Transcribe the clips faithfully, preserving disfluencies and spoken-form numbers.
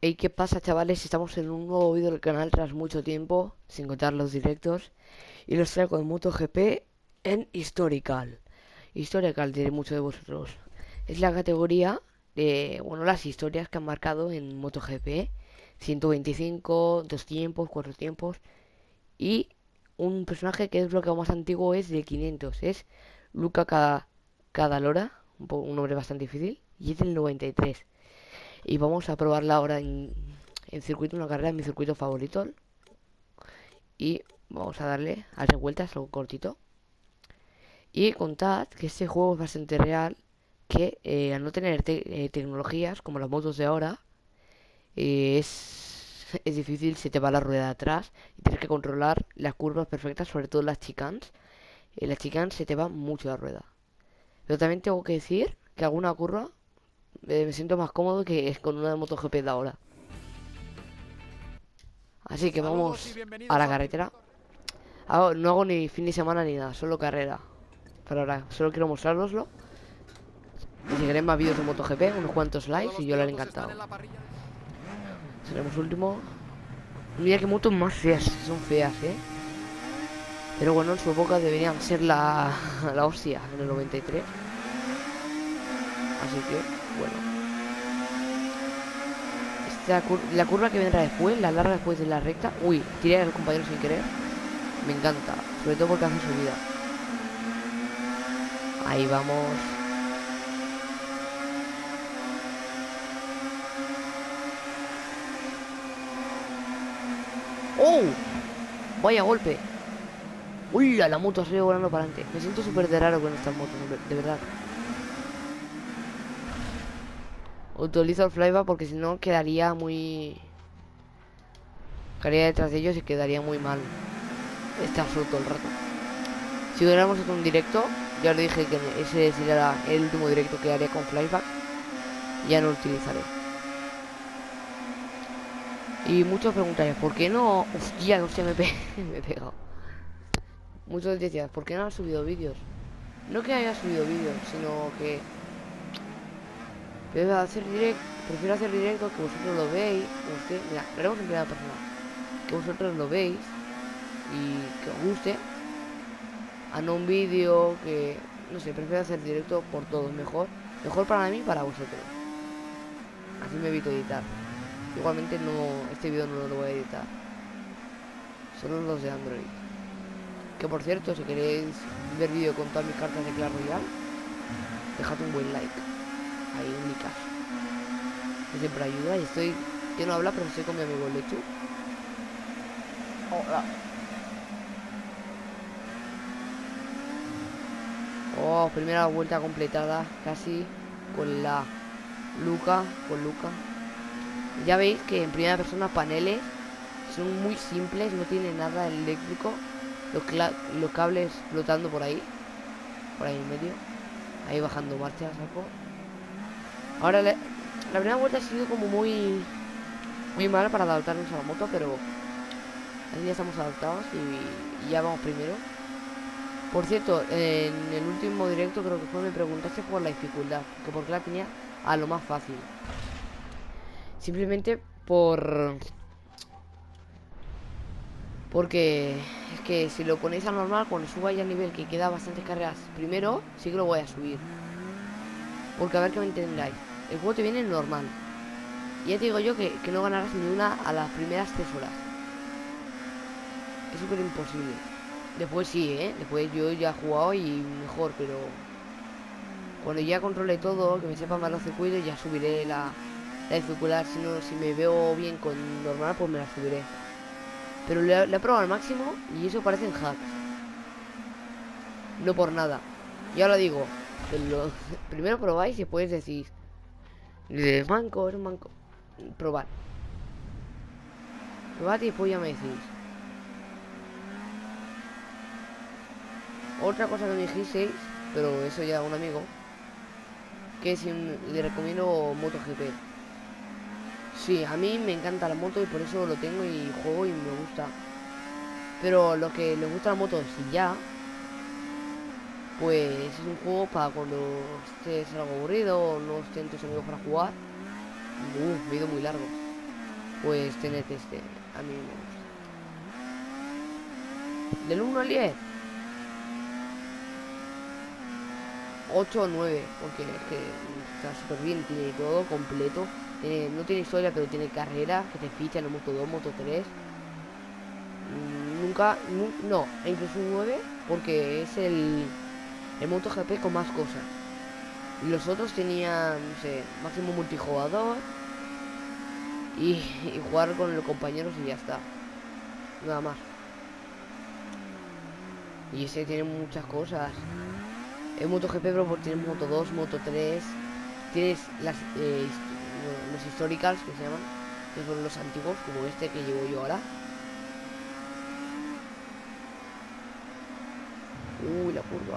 Hey, ¿qué pasa, chavales? Estamos en un nuevo vídeo del canal tras mucho tiempo, sin contar los directos, y los traigo en MotoGP en Historical. Historical, diré mucho de vosotros. Es la categoría de, bueno, las historias que han marcado en MotoGP: ciento veinticinco, dos tiempos, cuatro tiempos, y un personaje que es lo que más antiguo es de quinientos, es Luca Ca- Cadalora, un, po- un nombre bastante difícil, y es del noventa y tres. Y vamos a probarla ahora en, en circuito, una carrera en mi circuito favorito. Y vamos a darle a tres vueltas, algo cortito. Y contad que este juego es bastante real, que eh, al no tener te- eh, tecnologías como las motos de ahora, eh, es, es difícil, se te va la rueda de atrás y tienes que controlar las curvas perfectas, sobre todo las chicanes. En las chicanes se te va mucho la rueda. Pero también tengo que decir que alguna curva eh, me siento más cómodo que es con una de MotoGP de ahora. Así que Saludos y vamos a bienvenidos la al carretera. circuito. Hago- no hago ni fin de semana ni nada, solo carrera. Pero ahora, solo quiero mostrároslo. Y si queréis más vídeos de MotoGP, unos cuantos Todos likes y los yo lo haré pilotos están encantado. en la parrilla de salida. Seremos último. Mira qué motos más feas, son feas, eh. Pero bueno, en su época deberían ser la, la hostia en el noventa y tres. Así que, bueno. Esta cur- la curva que vendrá después, la larga después de la recta. Uy, tiré al compañero sin querer. Me encanta, sobre todo porque hace subida. Ahí vamos. ¡Oh! Vaya golpe. Uy, la moto se volando para adelante. Me siento súper de raro con estas motos, de verdad. Utilizo el flyback porque si no quedaría muy... Quedaría detrás de ellos y quedaría muy mal estar solo todo el rato. Si hubiéramos hecho un directo, ya os dije que ese sería el último directo que haré con flyback. Ya no lo utilizaré. Y muchos preguntaréis, ¿por qué no...? Hostia, hostia, me, pe... me he pegado. Muchos decían, ¿por qué no has subido vídeos? No que haya subido vídeos, sino que... Prefiero hacer direct, prefiero hacer directo, que vosotros lo veis. Usted, mira, veremos en primera persona. Que vosotros lo veis y que os guste. A no un vídeo que... No sé, prefiero hacer directo por todos, mejor. Mejor para mí y para vosotros. Así me evito editar. Igualmente no, este vídeo no lo voy a editar. Solo los de Android. Que por cierto, si queréis ver vídeo con todas mis cartas de Clash Royale, dejad un buen like. Ahí en mi caso. Que siempre ayuda y estoy... Que no habla, pero estoy con mi amigo Lechu. Hola. Oh, primera vuelta completada, casi con la Luca, con Luca. Ya veis que en primera persona paneles son muy simples, no tiene nada eléctrico. Los, los cables flotando por ahí, por ahí en medio. Ahí bajando marcha, saco. Ahora le, la primera vuelta ha sido como muy muy mal para adaptarnos a la moto, pero así ya estamos adaptados y, y ya vamos primero. Por cierto, en el último directo creo que fue, me preguntaste por la dificultad, que por qué la tenía a lo más fácil. Simplemente por... Porque es que si lo ponéis a normal, cuando suba ya el nivel, que queda bastantes carreras primero, sí que lo voy a subir. Porque a ver que me entendáis. El juego te viene normal. Y ya te digo yo que, que no ganarás ni una a las primeras tres horas. Es súper imposible. Después sí, ¿eh? Después yo ya he jugado y mejor, pero... Cuando ya controle todo, que me sepa más los circuitos, ya subiré la, la dificultad. Si no, si me veo bien con normal, pues me la subiré. Pero le, le he probado al máximo y eso parecen hacks. No por nada. Ya lo digo. Lo, primero probáis y después decís, es manco, es manco. Probad. Probad y después ya me decís. Otra cosa que me dijisteis, pero eso ya un amigo, que si le recomiendo MotoGP. Sí, a mí me encanta la moto y por eso lo tengo y juego y me gusta. Pero lo que le gusta la moto, si ya, pues es un juego para cuando estés algo aburrido o no estén tus amigos para jugar. Uh, me he ido muy largo. pues tened este. A mí me gusta. Del uno al diez, ocho o nueve, porque es que está súper bien, tiene todo completo. Tiene, no tiene historia, pero tiene carrera, que te ficha en el Moto dos, Moto tres. Mm, Nunca, nu- no, e incluso un nueve, porque es el, el MotoGP con más cosas. Y los otros tenían, no sé, máximo multijugador y, y jugar con los compañeros y ya está. Nada más. Y ese tiene muchas cosas. El MotoGP, pero pues tienes Moto dos, Moto tres. Tienes las, eh, hist- los históricos que se llaman, que son los antiguos, como este que llevo yo ahora. Uy, la curva.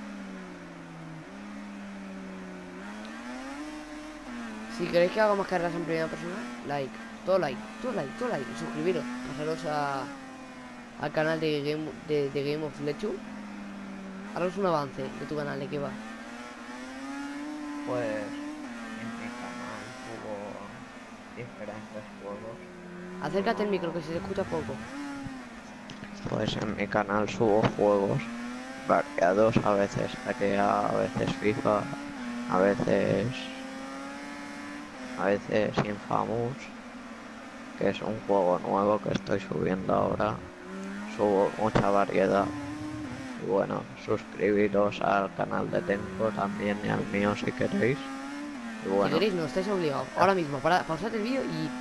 Si queréis que haga más carreras en primera persona, like, todo like, todo like, todo like, y suscribiros, pasaros a, al canal de Game, de, de Game of Lechu. Haros un avance de tu canal, ¿de qué va? Pues en mi canal subo diferentes juegos. Acércate al micro que se te escucha poco. Pues en mi canal subo juegos variados, a veces G T A, a veces FIFA, a veces a veces Infamous, que es un juego nuevo que estoy subiendo ahora. Subo mucha variedad. Y bueno, suscribiros al canal de Tenko también y al mío si queréis. Y Si bueno, queréis, no estáis obligados. ya. Ahora mismo, para, pausad el vídeo y...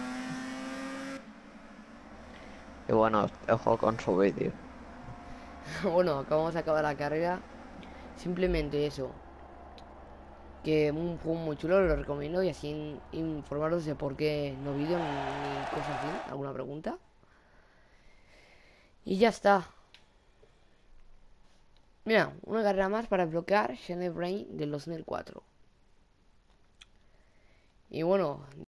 Y bueno, os dejo con su vídeo. Bueno, acabamos de acabar la carrera. Simplemente eso. Que un juego muy chulo, lo recomiendo. Y así informaros de por qué no vídeo ni, ni cosas así. ¿Alguna pregunta? Y ya está. Mira, una carrera más para bloquear Shane Brain del dos mil cuatro. Y bueno,